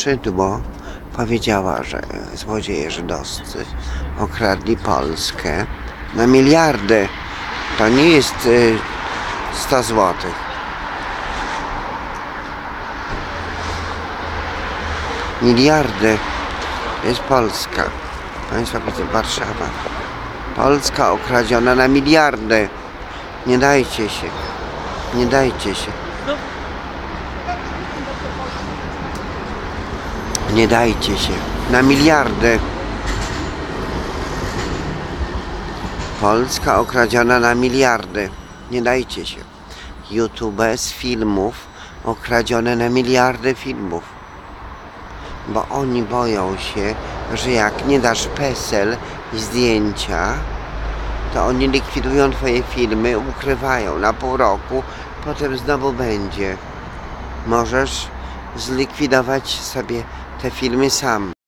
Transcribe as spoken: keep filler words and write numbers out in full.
Szydło powiedziała, że złodzieje żydowscy okradli Polskę na miliardy. To nie jest y, sto złotych. Miliardy. To jest Polska. Państwa, widzę, Warszawa. Polska okradziona na miliardy. Nie dajcie się. Nie dajcie się. Nie dajcie się. Na miliardy. Polska okradziona na miliardy. Nie dajcie się. YouTube z filmów okradzione na miliardy filmów. Bo oni boją się, że jak nie dasz PESEL i zdjęcia, to oni likwidują twoje filmy, ukrywają na pół roku, potem znowu będzie. Możesz zlikwidować sobie te filmy sam.